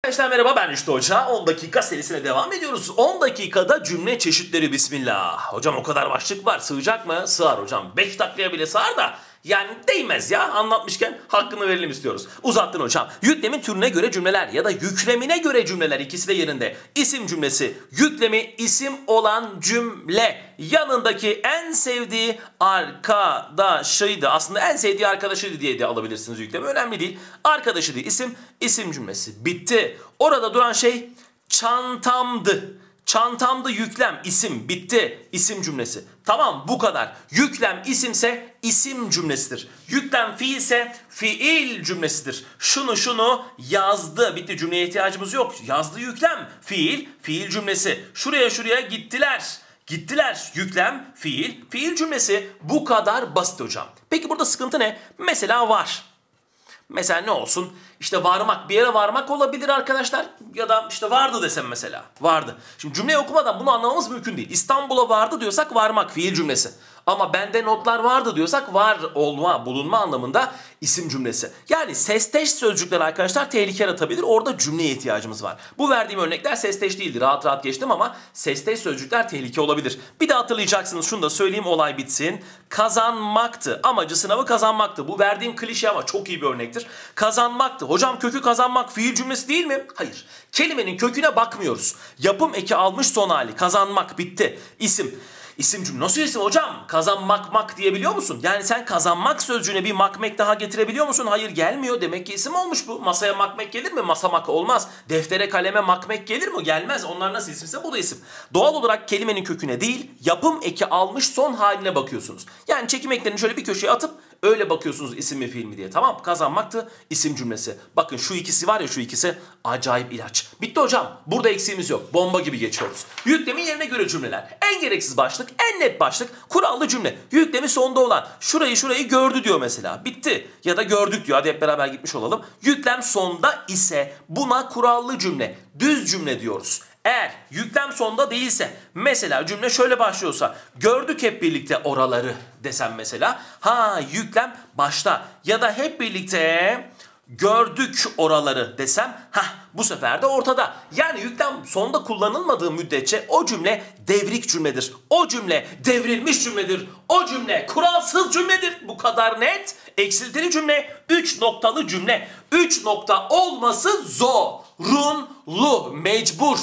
Arkadaşlar merhaba, ben Rüştü Hoca. 10 dakika serisine devam ediyoruz. 10 dakikada cümle çeşitleri bismillah. Hocam o kadar başlık var, sığacak mı? Sığar hocam. 5 dakikaya bile sığar da yani değmez ya, anlatmışken hakkını verelim istiyoruz. Uzattın hocam. Yüklemin türüne göre cümleler ya da yüklemine göre cümleler, ikisi de yerinde. İsim cümlesi, yüklemi isim olan cümle. Yanındaki en sevdiği arkadaşıydı. Aslında en sevdiği arkadaşıydı diye de alabilirsiniz yüklemi. Önemli değil. Arkadaşı değil, isim cümlesi. Bitti. Orada duran şey çantamdı. Çantamdı yüklem, isim, bitti, isim cümlesi. Tamam, bu kadar. Yüklem isimse isim cümlesidir. Yüklem fiilse fiil cümlesidir. Şunu yazdı, bitti, cümleye ihtiyacımız yok. Yazdı yüklem, fiil cümlesi. Şuraya gittiler. Gittiler, yüklem, fiil cümlesi. Bu kadar basit hocam. Peki burada sıkıntı ne? Mesela var. Mesela ne olsun? İşte varmak, bir yere varmak olabilir arkadaşlar. Ya da işte vardı desem mesela. Vardı. Şimdi cümleyi okumadan bunu anlamamız mümkün değil. İstanbul'a vardı diyorsak varmak fiil cümlesi. Ama bende notlar vardı diyorsak var olma, bulunma anlamında isim cümlesi. Yani sesteş sözcükler arkadaşlar tehlike yaratabilir. Orada cümleye ihtiyacımız var. Bu verdiğim örnekler sesteş değildi. Rahat geçtim ama sesteş sözcükler tehlike olabilir. Bir de hatırlayacaksınız, şunu da söyleyeyim, olay bitsin. Kazanmaktı. Amacı sınavı kazanmaktı. Bu verdiğim klişe ama çok iyi bir örnektir. Kazanmaktı. Hocam kökü kazanmak fiil cümlesi değil mi? Hayır. Kelimenin köküne bakmıyoruz. Yapım eki almış son hali. Kazanmak, bitti. İsim cümle. Nasıl isim hocam? Kazanmak diyebiliyor musun? Yani sen kazanmak sözcüğüne bir makmek daha getirebiliyor musun? Hayır, gelmiyor. Demek ki isim olmuş bu. Masaya makmek gelir mi? Masamak olmaz. Deftere kaleme makmek gelir mi? Gelmez. Onlar nasıl isimse bu da isim. Doğal olarak kelimenin köküne değil, yapım eki almış son haline bakıyorsunuz. Yani çekim eklerini şöyle bir köşeye atıp öyle bakıyorsunuz isim mi fiil mi diye. Tamam, kazanmaktı isim cümlesi. Bakın şu ikisi var ya, şu ikisi acayip ilaç. Bitti hocam. Burada eksiğimiz yok. Bomba gibi geçiyoruz. Yüklemin yerine göre cümleler. En gereksiz başlık, en net başlık, kurallı cümle. Yüklemi sonda olan şurayı gördü diyor mesela. Bitti. Ya da gördük diyor. Hadi hep beraber gitmiş olalım. Yüklem sonda ise buna kurallı cümle, düz cümle diyoruz. Eğer yüklem sonda değilse, mesela cümle şöyle başlıyorsa, gördük hep birlikte oraları desem mesela, yüklem başta, ya da hep birlikte gördük oraları desem, bu sefer de ortada. Yani yüklem sonda kullanılmadığı müddetçe o cümle devrik cümledir. O cümle devrilmiş cümledir. O cümle kuralsız cümledir. Bu kadar net. Eksiltili cümle, 3 noktalı cümle. 3 nokta olması zorunlu, mecbur.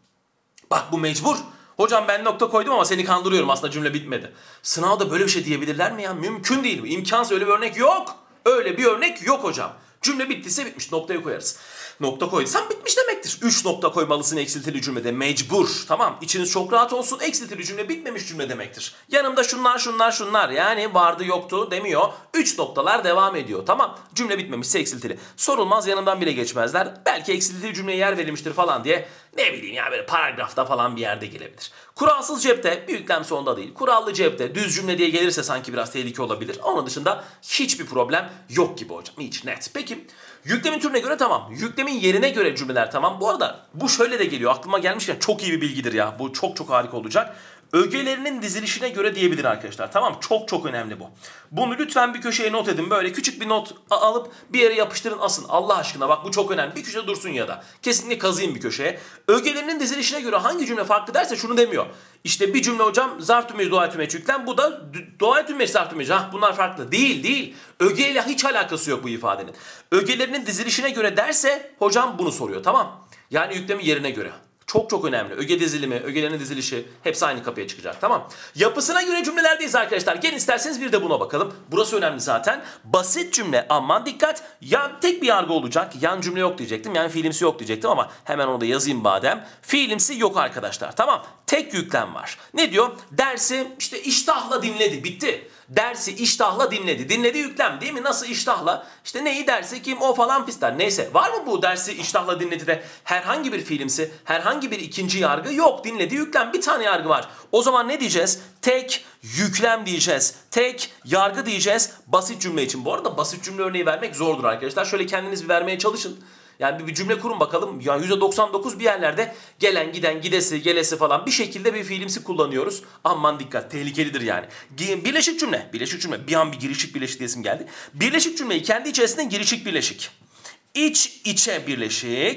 Bak bu mecbur. Hocam ben nokta koydum ama seni kandırıyorum, aslında cümle bitmedi. Sınavda böyle bir şey diyebilirler mi ya? Mümkün değil. İmkansız, öyle bir örnek yok. Öyle bir örnek yok hocam. Cümle bittiyse bitmiş, noktayı koyarız. Nokta koyduysan bitmiş demektir. 3 nokta koymalısın eksiltili cümlede, mecbur. Tamam, içiniz çok rahat olsun, eksiltili cümle bitmemiş cümle demektir. Yanımda şunlar yani vardı yoktu demiyor. 3 noktalar devam ediyor. Tamam, cümle bitmemişse eksiltili. Sorulmaz, yanından bile geçmezler. Belki eksiltili cümleye yer verilmiştir falan diye, ne bileyim ya, böyle paragrafta falan bir yerde gelebilir. Kuralsız cepte, bir yüklem sonunda değil. Kurallı cepte, düz cümle diye gelirse sanki biraz tehlike olabilir. Onun dışında hiçbir problem yok gibi hocam. Hiç net. Peki yüklemin türüne göre tamam. Yüklemin yerine göre cümleler tamam. Bu arada bu şöyle de geliyor. Aklıma gelmişken çok iyi bir bilgidir ya. Bu çok harika olacak. Ögelerinin dizilişine göre diyebilir arkadaşlar. Tamam, çok önemli bu. Bunu lütfen bir köşeye not edin. Böyle küçük bir not alıp bir yere yapıştırın, asın. Allah aşkına bak, bu çok önemli. Bir köşede dursun ya da. Kesinlikle kazıyın bir köşeye. Ögelerinin dizilişine göre hangi cümle farklı derse şunu demiyor. İşte bir cümle hocam zarf tümeç, doğal tümeç, yüklem. Bu da doğal tümeç, zarf tümeç. Bunlar farklı. Değil. Ögeyle hiç alakası yok bu ifadenin. Ögelerinin dizilişine göre derse hocam bunu soruyor, tamam. Yani yüklemin yerine göre. Çok önemli. Öge dizilimi, ögelerin dizilişi hepsi aynı kapıya çıkacak, tamam. Yapısına göre cümlelerdeyiz arkadaşlar. Gelin isterseniz bir de buna bakalım. Burası önemli zaten. Basit cümle, aman dikkat. Tek bir yargı olacak. Yan cümle yok diyecektim. Yani fiilimsi yok diyecektim ama hemen onu da yazayım madem. Fiilimsi yok arkadaşlar, tamam. Tek yüklem var. Ne diyor? Dersi işte iştahla dinledi, bitti. Dersi iştahla dinledi. Dinledi yüklem değil mi? Nasıl iştahla? İşte neyi dersi, kim, o falan pisler. Neyse, var mı bu dersi iştahla dinledi de herhangi bir fiilimsi, herhangi bir ikinci yargı yok. Dinledi yüklem, bir tane yargı var. O zaman ne diyeceğiz? Tek yüklem diyeceğiz. Tek yargı diyeceğiz basit cümle için. Bu arada basit cümle örneği vermek zordur arkadaşlar. Şöyle kendiniz bir vermeye çalışın. Yani bir cümle kurun bakalım. Yani %99 bir yerlerde gelen, giden, gidesi, gelesi falan bir şekilde bir fiilimsi kullanıyoruz. Aman dikkat, tehlikelidir yani. Birleşik cümle. Bir an bir girişik birleşik diyesim geldi. Birleşik cümleyi kendi içerisinde girişik birleşik. İç içe birleşik.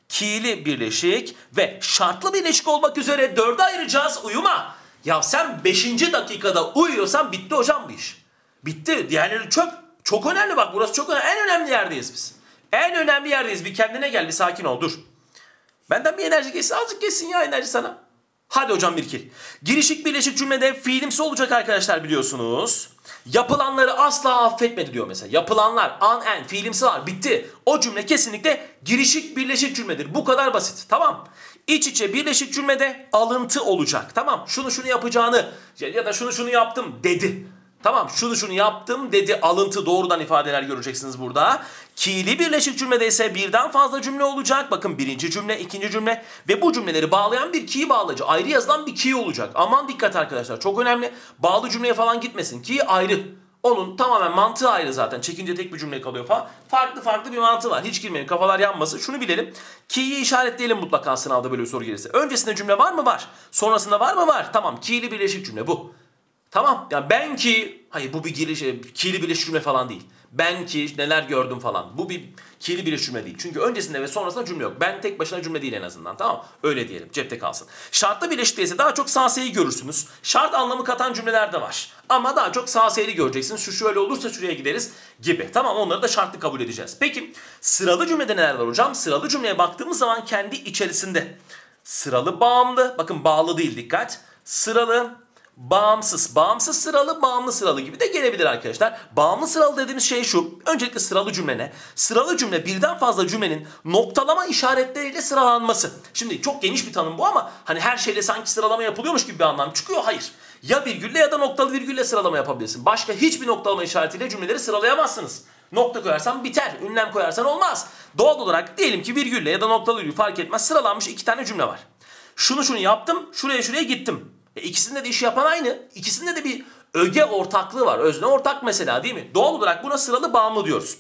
Ki'li birleşik ve şartlı birleşik olmak üzere 4'e ayıracağız. Uyuma. Ya sen 5. dakikada uyuyorsan bitti hocam bu iş. Bitti. Diğerleri çöp. Çok önemli bak, burası çok önemli. En önemli yerdeyiz biz. En önemli yerdeyiz. Bir kendine gel, bir sakin ol, dur. Benden bir enerji geçsin. Azıcık geçsin ya enerji sana. Hadi hocam bir kere. Girişik birleşik cümlede fiilimsi olacak arkadaşlar, biliyorsunuz. Yapılanları asla affetmedi diyor mesela. Yapılanlar, an, en, fiilimsi var, bitti. O cümle kesinlikle girişik birleşik cümledir. Bu kadar basit. Tamam. İç içe birleşik cümlede alıntı olacak. Tamam. Şunu yapacağını ya da şunu yaptım dedi. Tamam, şunu yaptım dedi, alıntı, doğrudan ifadeler göreceksiniz burada. Ki'li birleşik cümlede ise birden fazla cümle olacak. Bakın, birinci cümle, ikinci cümle ve bu cümleleri bağlayan bir ki bağlacı. Ayrı yazılan bir ki olacak. Aman dikkat arkadaşlar, çok önemli. Bağlı cümleye falan gitmesin. Ki ayrı. Onun tamamen mantığı ayrı zaten. Çekince tek bir cümle kalıyor falan. Farklı bir mantığı var. Hiç girmeyin, kafalar yanmasın. Şunu bilelim. Ki'yi işaretleyelim mutlaka sınavda böyle bir soru gelirse. Öncesinde cümle var mı? Var. Sonrasında var mı? Var. Tamam, ki'li birleşik cümle bu. Tamam. Yani ben ki, hayır bu bir ki'li birleşik cümle falan değil. Ben ki neler gördüm falan. Bu bir ki'li birleşik cümle değil. Çünkü öncesinde ve sonrasında cümle yok. Ben tek başına cümle değil en azından. Tamam. Öyle diyelim. Cepte kalsın. Şartlı birleşikte ise daha çok sağ görürsünüz. Şart anlamı katan cümleler de var. Ama daha çok sağ göreceksiniz. Şu şöyle olursa şuraya gideriz gibi. Tamam, onları da şartlı kabul edeceğiz. Peki sıralı cümlede neler var hocam? Sıralı cümleye baktığımız zaman kendi içerisinde sıralı, bağımlı. Bakın, bağlı değil, dikkat. Sıralı, bağımsız, bağımsız sıralı, bağımlı sıralı gibi de gelebilir arkadaşlar. Bağımlı sıralı dediğimiz şey şu. Öncelikle sıralı cümle ne? Sıralı cümle birden fazla cümlenin noktalama işaretleriyle sıralanması. Şimdi çok geniş bir tanım bu ama hani her şeyle sanki sıralama yapılıyormuş gibi bir anlam çıkıyor. Hayır. Ya virgülle ya da noktalı virgülle sıralama yapabilirsin. Başka hiçbir noktalama işaretiyle cümleleri sıralayamazsınız. Nokta koyarsan biter, ünlem koyarsan olmaz. Doğal olarak diyelim ki virgülle ya da noktalı virgül fark etmez, sıralanmış 2 tane cümle var. Şunu yaptım, şuraya gittim. İkisinde de işi yapan aynı. İkisinde de bir öge ortaklığı var. Özne ortak mesela, değil mi? Doğal olarak buna sıralı, bağımlı diyoruz.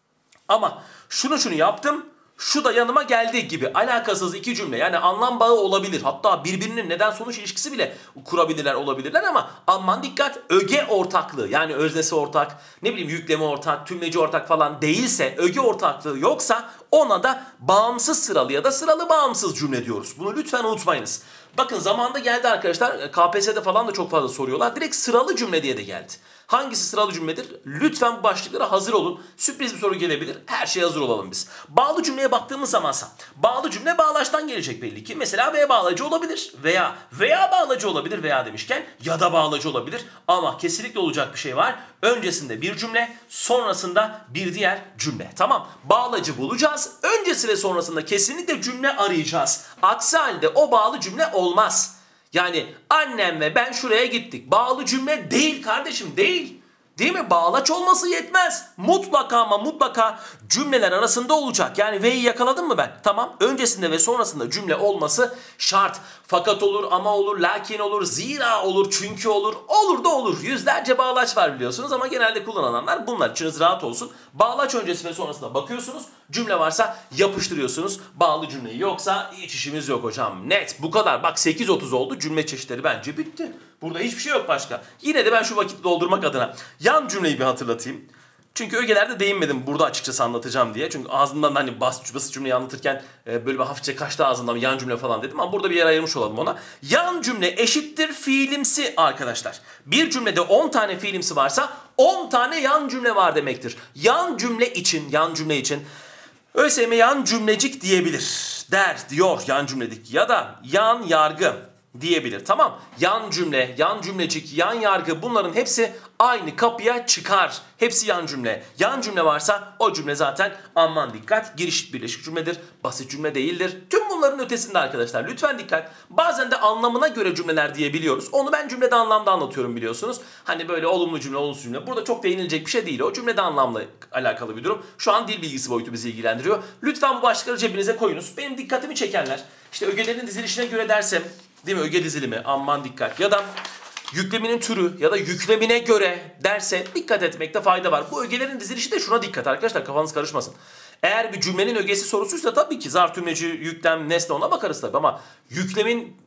Ama şunu yaptım, şu da yanıma geldi gibi alakasız iki cümle, yani anlam bağı olabilir. Hatta birbirinin neden sonuç ilişkisi bile olabilirler ama aman dikkat, öge ortaklığı, yani öznesi ortak, ne bileyim yükleme ortak, tümleci ortak falan değilse, öge ortaklığı yoksa ona da bağımsız sıralı ya da sıralı bağımsız cümle diyoruz. Bunu lütfen unutmayınız. Bakın zamanında geldi arkadaşlar, KPSS'de falan da çok fazla soruyorlar. Direkt sıralı cümle diye de geldi. Hangisi sıralı cümledir? Lütfen bu başlıklara hazır olun. Sürpriz bir soru gelebilir. Her şeye hazır olalım biz. Bağlı cümleye baktığımız zamansa, bağlı cümle bağlaçtan gelecek belli ki. Mesela ve bağlacı olabilir veya bağlacı olabilir, veya demişken ya da bağlacı olabilir. Ama kesinlikle olacak bir şey var. Öncesinde bir cümle, sonrasında bir diğer cümle. Tamam. Bağlacı bulacağız. Öncesi ve sonrasında kesinlikle cümle arayacağız. Aksi halde o bağlı cümle olmaz. Yani annem ve ben şuraya gittik. Bağlı cümle değil kardeşim, değil. Değil mi? Bağlaç olması yetmez. Mutlaka ama mutlaka cümleler arasında olacak. Yani ve'yi yakaladım mı ben? Tamam. Öncesinde ve sonrasında cümle olması şart. Fakat olur, ama olur, lakin olur, zira olur, çünkü olur. Olur da olur. Yüzlerce bağlaç var biliyorsunuz ama genelde kullanılanlar bunlar. İçiniz rahat olsun. Bağlaç öncesi ve sonrasında bakıyorsunuz. Cümle varsa yapıştırıyorsunuz. Bağlı cümleyi yoksa hiç işimiz yok hocam. Net. Bu kadar. Bak 8.30 oldu. Cümle çeşitleri bence bitti. Burada hiçbir şey yok başka. Yine de ben şu vakiti doldurmak adına yan cümleyi bir hatırlatayım. Çünkü ögelerde değinmedim burada açıkçası anlatacağım diye. Çünkü ağzımdan hani basit cümleyi anlatırken böyle bir hafifçe kaçtı ağzımdan yan cümle falan dedim. Ama burada bir yer ayırmış olalım ona. Yan cümle eşittir fiilimsi arkadaşlar. Bir cümlede 10 tane fiilimsi varsa 10 tane yan cümle var demektir. Yan cümle için ÖSYM yan cümlecik diyebilir. Diyor yan cümledik ya da yan yargı diyebilir. Tamam. Yan cümle, yan cümlecik, yan yargı, bunların hepsi aynı kapıya çıkar. Hepsi yan cümle. Yan cümle varsa o cümle zaten aman dikkat giriş birleşik cümledir. Basit cümle değildir. Tüm bunların ötesinde arkadaşlar lütfen dikkat. Bazen de anlamına göre cümleler diyebiliyoruz. Onu ben cümlede anlamda anlatıyorum biliyorsunuz. Hani böyle olumlu cümle, olumsuz cümle. Burada çok değinilecek bir şey değil. O cümlede anlamla alakalı bir durum. Şu an dil bilgisi boyutu bizi ilgilendiriyor. Lütfen bu başlıkları cebinize koyunuz. Benim dikkatimi çekenler, işte ögelerin dizilişine göre dersem, değil mi? Öge dizilimi, aman dikkat. Ya da yükleminin türü ya da yüklemine göre derse dikkat etmekte fayda var. Bu ögelerin dizilişi de şuna dikkat arkadaşlar, kafanız karışmasın. Eğer bir cümlenin ögesi sorusuysa tabii ki zar, tümleci, yüklem, nesne, ona bakarız tabii ama yüklemin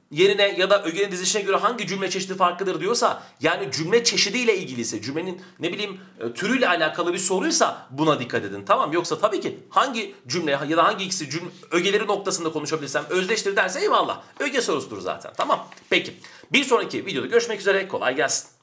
yerine ya da ögenin dizilişine göre hangi cümle çeşidi farklıdır diyorsa, yani cümle çeşidiyle ilgiliyse, cümlenin ne bileyim türüyle alakalı bir soruysa buna dikkat edin. Tamam, yoksa tabii ki hangi cümle ya da hangi ikisi ögeleri noktasında konuşabilirsem özdeştir derse eyvallah. Öge sorusudur zaten. Tamam. Peki. Bir sonraki videoda görüşmek üzere. Kolay gelsin.